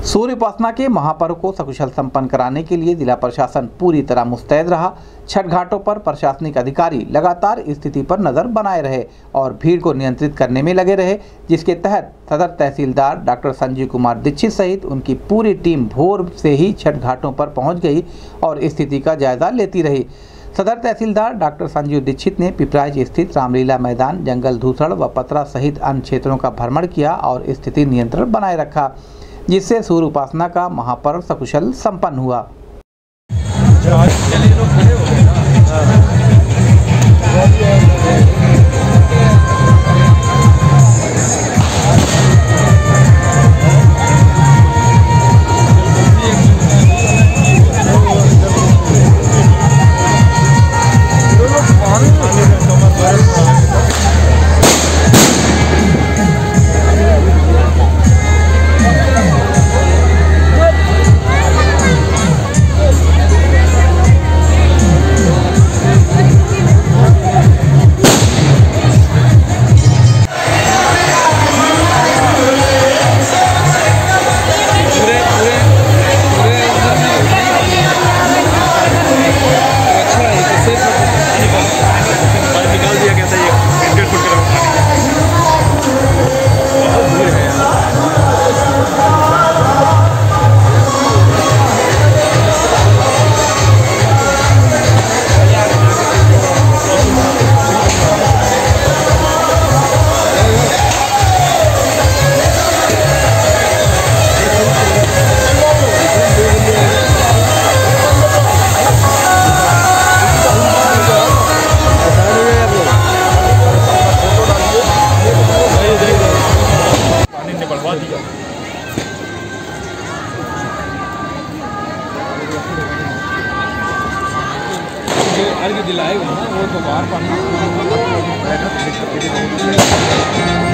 सूर्य उपासना के महापर्व को सकुशल संपन्न कराने के लिए जिला प्रशासन पूरी तरह मुस्तैद रहा। छठ घाटों पर प्रशासनिक अधिकारी लगातार स्थिति पर नजर बनाए रहे और भीड़ को नियंत्रित करने में लगे रहे, जिसके तहत सदर तहसीलदार डॉक्टर संजीव कुमार दीक्षित सहित उनकी पूरी टीम भोर से ही छठ घाटों पर पहुंच गई और स्थिति का जायजा लेती रही। सदर तहसीलदार डॉक्टर संजीव दीक्षित ने पिपराइच स्थित रामलीला मैदान, जंगल धूसड़ व पतरा सहित अन्य क्षेत्रों का भ्रमण किया और स्थिति नियंत्रण बनाए रखा, जिससे सूर्य उपासना का महापर्व सकुशल संपन्न हुआ। अर्घ दिलाएगा ना वो तो बाहर पानी